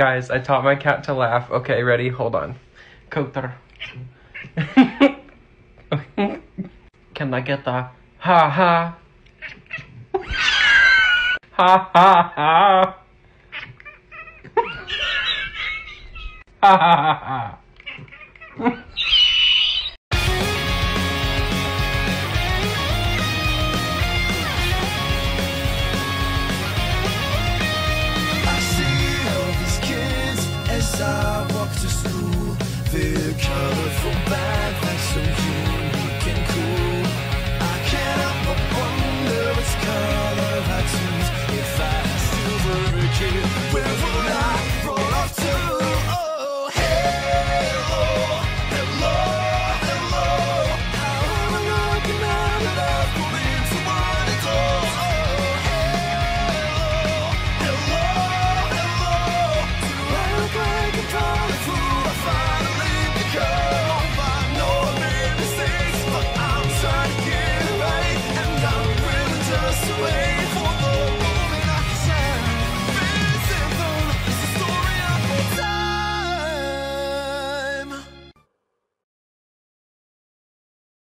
Guys, I taught my cat to laugh. Okay, ready? Hold on. Kotar. Can I get the ha ha? Ha ha ha. Ha ha ha. As I walk to school, they're colorful backpacks.